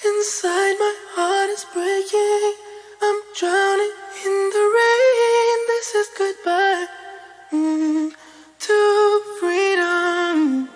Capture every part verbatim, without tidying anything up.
Inside my heart is breaking. I'm drowning in the rain. This is goodbye mm, to freedom.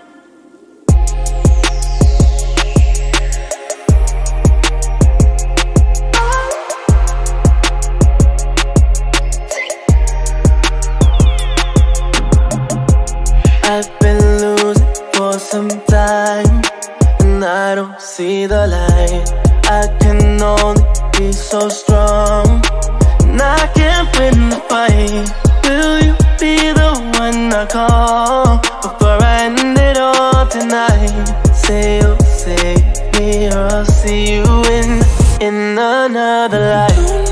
I've been losing for some time, and I don't see the light. I can only be so strong, and I can't win the fight. Will you be the one I call before I end it all tonight? Say you'll save me, or I'll see you in, in another life.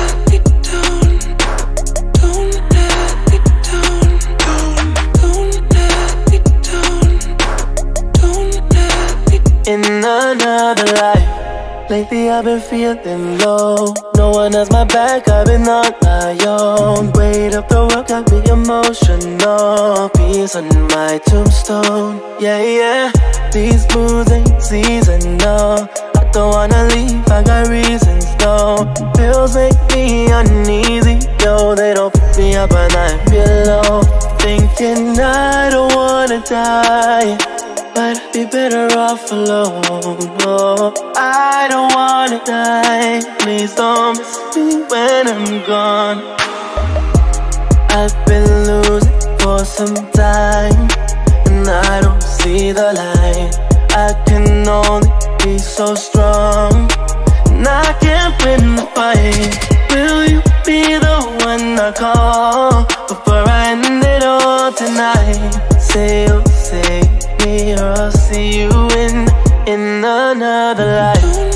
In another life. Lately I've been feeling low. No one has my back, I've been on my own. Weight of the world got me emotional. Peace on my tombstone. Yeah, yeah. These moves ain't seasonal. I don't wanna leave, I got reasons though. Pills make me uneasy, yo. They don't pick me up when I feel low. Thinking I don't wanna die, but I'd be better off alone. Oh, I don't wanna die. Please don't miss me when I'm gone. I've been losing for some time, and I don't see the light. I can only be so strong, and I can't win the fight. Will you be the one I call before I end it all tonight? Say you'll save me, or I'll see you in, in another life.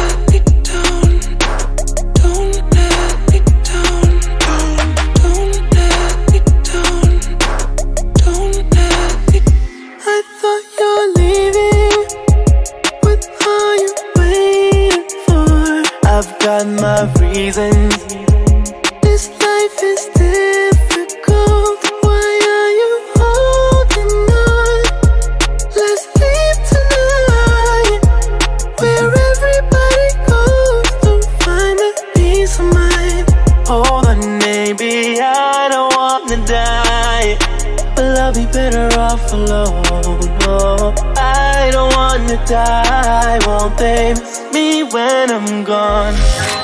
I thought you're leaving. What are you waiting for? I've got my reasons. This life is difficult. Why are you holding on? Let's leave tonight, where everybody goes to find a peace of mind. Hold on, maybe I don't wanna die, but I'll be better off alone. Oh, I don't wanna die. Won't they miss me when I'm gone?